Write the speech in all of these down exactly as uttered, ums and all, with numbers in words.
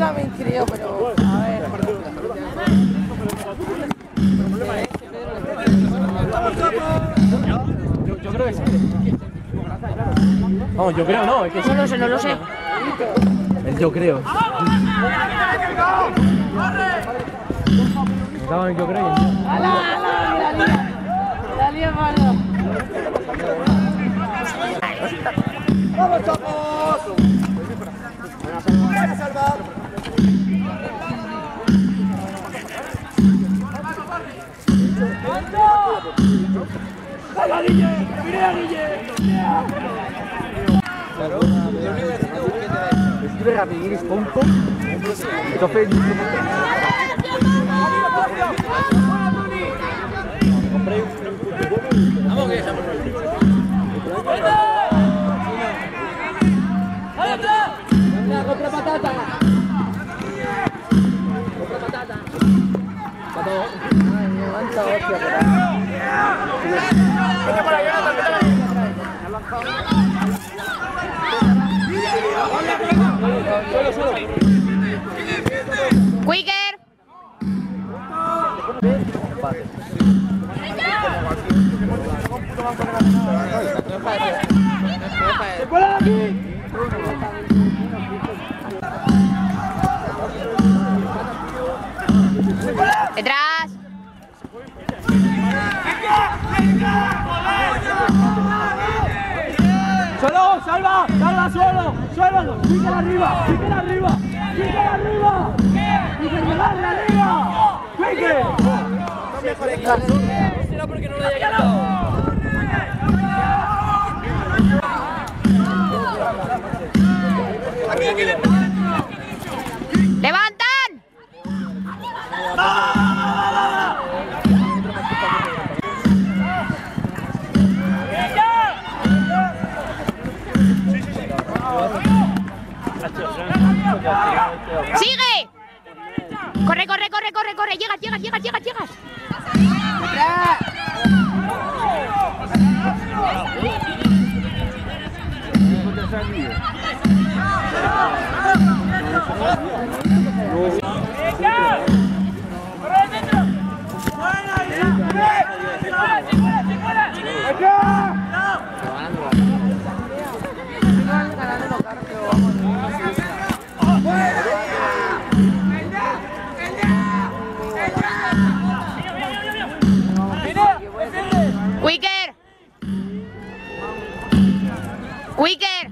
también creo, pero a ver. Yo, yo creo que sí. No, yo creo no, es que No lo sé, no lo sé. el yo creo. Me cago en el yo creo y el yo. ¡Hala, hala! ¡La lía, mano! ¡Vamos, chavos! ¡Vamos a salvar! ¡Venga, Guille! ¡Mira, Guille! Claro, Escribe rapidín, es tonto. Entonces... vamos, que estamos. ¡Venga, compra patata! ¡Compra patata! Ay, me levanta hostia por ahí. Vete por ahí, vete por ahí. Solo, solo. Quicker. ¡Se cuela de aquí! Detrás. ¡Solo! ¡Salva! ¡Salva solo! ¡Solo! ¡Quicker arriba! ¡Quicker arriba! ¡Quicker arriba! ¡Quicker llegarle arriba! ¡Quicker! Será porque no lo haya ganado. ¡Levantan! ¡Sigue! Corre, corre, corre, corre, corre. Llegas, llegas, llegas, llegas, llegas. Quicker. Quicker.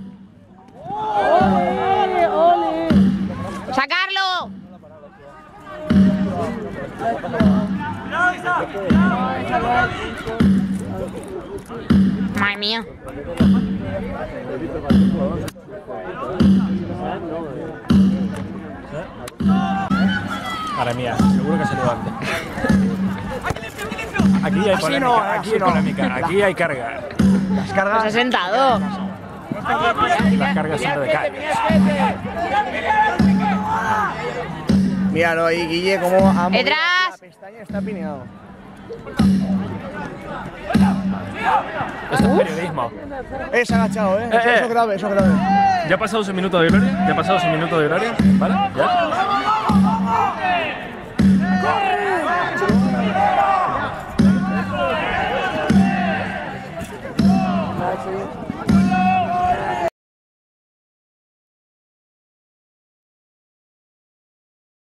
¡Ole, ole! Sacarlo. Madre mía. Madre mía, seguro que se levanta. Aquí hay polémica, no, aquí así hay no. polémica, aquí hay carga. Las cargas. Se ha sentado. Las cargas son de calle. Míralo ahí, Guille, como ha movido Detrás. la pestaña, está pineado. Esto es periodismo. Eh, se ha agachado, eh. Eh, Eso, eh. eso es grave, eso es grave. Ya ha pasado su minuto de gloria, ya ha pasado su minuto de gloria, ¿vale? ¿Ya?